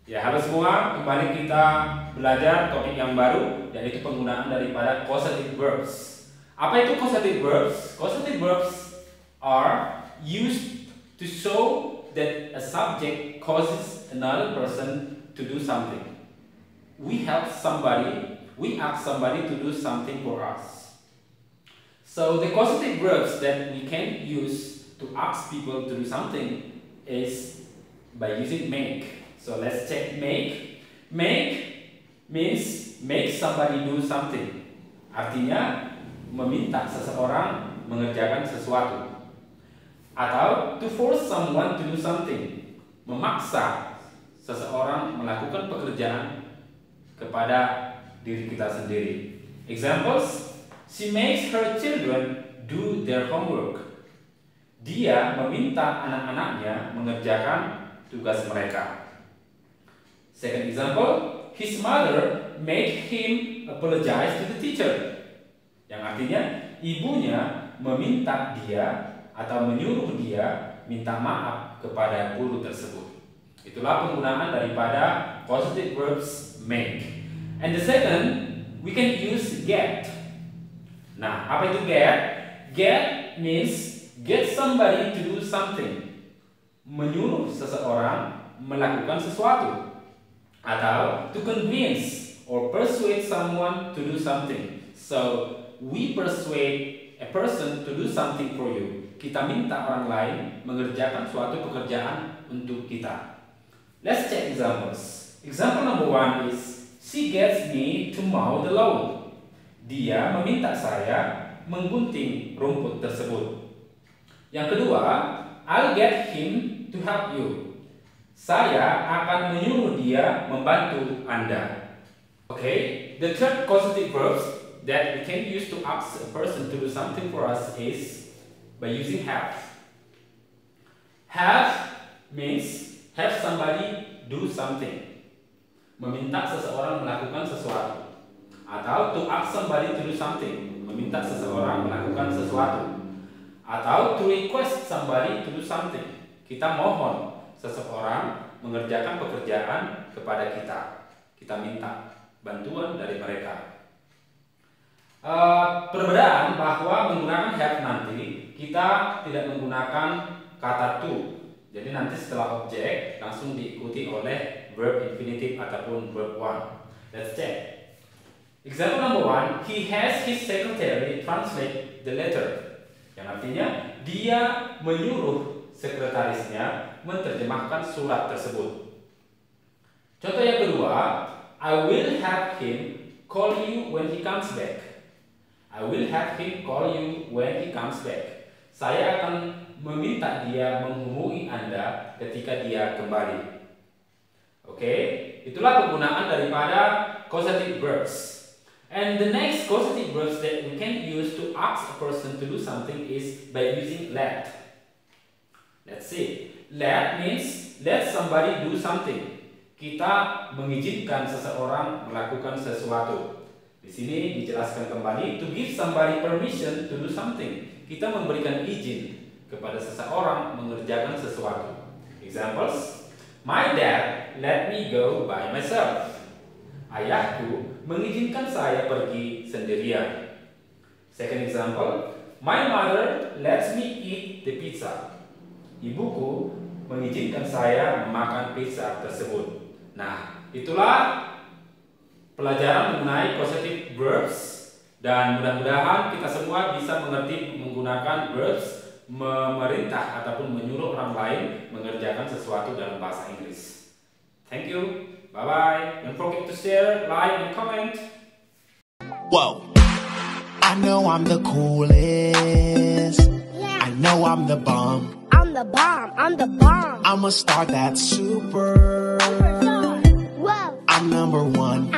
Ya, halo semua, kembali kita belajar topik yang baru, yaitu penggunaan daripada causative verbs. Apa itu causative verbs? Causative verbs are used to show that a subject causes another person to do something. We ask somebody to do something for us. So the causative verbs that we can use to ask people to do something is by using make. So let's check make. Make means make somebody do something. Artinya meminta seseorang mengerjakan sesuatu. Atau to force someone to do something. Memaksa seseorang melakukan pekerjaan kepada diri kita sendiri. Examples: she makes her children do their homework. Dia meminta anak-anaknya mengerjakan tugas mereka. Second example, his mother made him apologize to the teacher. Yang artinya ibunya meminta dia atau menyuruh dia minta maaf kepada guru tersebut. Itulah penggunaan daripada causative verbs make. And the second, we can use get. Nah, apa itu get? Get means get somebody to do something. Menyuruh seseorang melakukan sesuatu. Atau to convince or persuade someone to do something. So, we persuade a person to do something for you. Kita minta orang lain mengerjakan suatu pekerjaan untuk kita. Let's check examples. Example number 1 is, she gets me to mow the lawn. Dia meminta saya menggunting rumput tersebut. Yang kedua, I'll get him to help you. Saya akan menyuruh dia membantu Anda. Okay, the third causative verbs that we can use to ask a person to do something for us is by using have. Have means have somebody do something. Meminta seseorang melakukan sesuatu. Atau to ask somebody to do something. Meminta seseorang melakukan sesuatu. Atau to request somebody to do something. Kita mohon seseorang mengerjakan pekerjaan kepada kita. Kita minta bantuan dari mereka. Perbedaan bahwa menggunakan have nanti kita tidak menggunakan kata to. Jadi nanti setelah objek langsung diikuti oleh verb infinitive ataupun verb 1. Let's check. Example number 1, he has his secretary translate the letter. Yang artinya dia menyuruh sekretarisnya menerjemahkan surat tersebut. Contoh yang kedua, I will have him call you when he comes back. I will have him call you when he comes back. Saya akan meminta dia menghubungi Anda ketika dia kembali. Oke, itulah penggunaan daripada causative verbs. And the next causative verbs that we can use to ask a person to do something is by using let. Let's see. Let means let somebody do something. Kita mengizinkan seseorang melakukan sesuatu. Di sini dijelaskan kembali to give somebody permission to do something. Kita memberikan izin kepada seseorang mengerjakan sesuatu. Examples: my dad let me go by myself. Ayahku mengizinkan saya pergi sendirian. Second example: my mother lets me eat the pizza. Ibuku mengizinkan saya memakan pizza tersebut. Nah, itulah pelajaran mengenai causative verbs, dan mudah-mudahan kita semua bisa mengerti menggunakan verbs memerintah ataupun menyuruh orang lain mengerjakan sesuatu dalam bahasa Inggris. Thank you. Bye-bye. Don't forget to share, like, and comment. Whoa. I know I'm the coolest. Yeah. I know I'm the bomb. I'm the bomb. I'm the bomb. I'm a star that's super. Whoa. I'm number 1.